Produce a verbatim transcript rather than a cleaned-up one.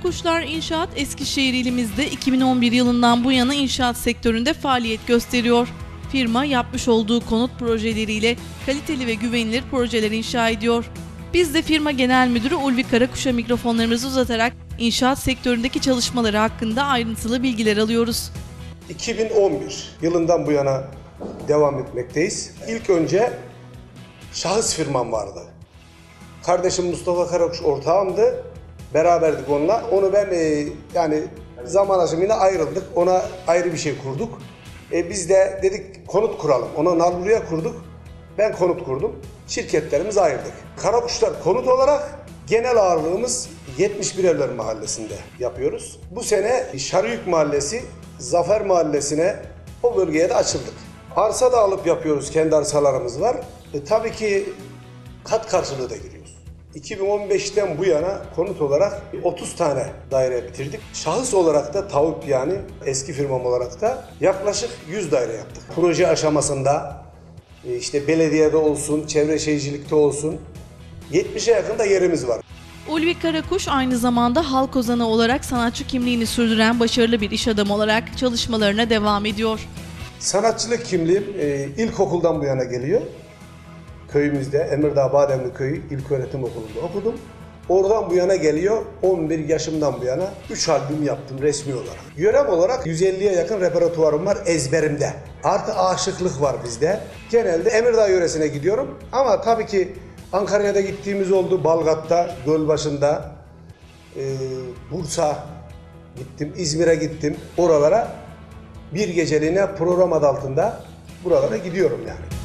Karakuşlar İnşaat Eskişehir ilimizde iki bin on bir yılından bu yana inşaat sektöründe faaliyet gösteriyor. Firma yapmış olduğu konut projeleriyle kaliteli ve güvenilir projeler inşa ediyor. Biz de firma genel müdürü Ulvi Karakuş'a mikrofonlarımızı uzatarak inşaat sektöründeki çalışmaları hakkında ayrıntılı bilgiler alıyoruz. iki bin on bir yılından bu yana devam etmekteyiz. İlk önce şahıs firmam vardı. Kardeşim Mustafa Karakuş ortağımdı. Beraberdik onunla. Onu ben e, yani zaman aşımıyla ayrıldık. Ona ayrı bir şey kurduk. E, biz de dedik konut kuralım. Ona Nalburya kurduk. Ben konut kurdum. Şirketlerimizi ayırdık. Karakuşlar konut olarak genel ağırlığımız yetmiş bir Evler Mahallesi'nde yapıyoruz. Bu sene Şarıyük Mahallesi, Zafer Mahallesi'ne o bölgeye de açıldık. Arsa da alıp yapıyoruz. Kendi arsalarımız var. E, tabii ki kat karşılığı da giriyoruz. iki bin on beşten bu yana konut olarak otuz tane daire bitirdik. Şahıs olarak da Tavuk yani eski firmam olarak da yaklaşık yüz daire yaptık. Proje aşamasında işte belediyede olsun, çevre şehircilikte olsun yetmişe yakın da yerimiz var. Ulvi Karakuş aynı zamanda halk ozanı olarak sanatçı kimliğini sürdüren başarılı bir iş adamı olarak çalışmalarına devam ediyor. Sanatçılık kimliğim e, ilkokuldan bu yana geliyor. Köyümüzde Emirdağ Bademli Köyü İlköğretim Okulu'nda okudum. Oradan bu yana geliyor, on bir yaşımdan bu yana üç albüm yaptım resmi olarak. Yörem olarak yüz elliye yakın reperatuarım var ezberimde. Artı aşıklık var bizde. Genelde Emirdağ yöresine gidiyorum ama tabii ki Ankara'ya da gittiğimiz oldu. Balgat'ta, Gölbaşı'nda, e, Bursa gittim, İzmir'e gittim. Oralara bir geceliğine program adı altında buralara gidiyorum yani.